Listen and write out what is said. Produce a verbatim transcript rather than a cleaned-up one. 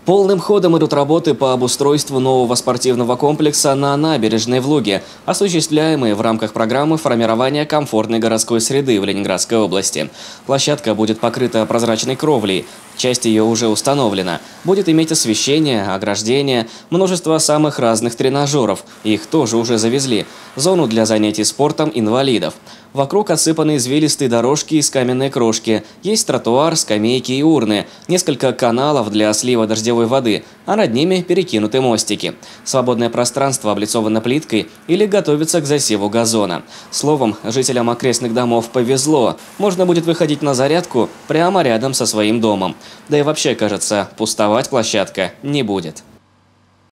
Полным ходом идут работы по обустройству нового спортивного комплекса на набережной в Луге, осуществляемые в рамках программы формирования комфортной городской среды в Ленинградской области. Площадка будет покрыта прозрачной кровлей, часть ее уже установлена. Будет иметь освещение, ограждение, множество самых разных тренажеров, их тоже уже завезли, зону для занятий спортом инвалидов. Вокруг отсыпаны извилистые дорожки из каменной крошки, есть тротуар, скамейки и урны, несколько каналов для слива дождевой воды, а над ними перекинуты мостики. Свободное пространство облицовано плиткой или готовится к засеву газона. Словом, жителям окрестных домов повезло, можно будет выходить на зарядку прямо рядом со своим домом. Да и вообще, кажется, пустовать площадка не будет.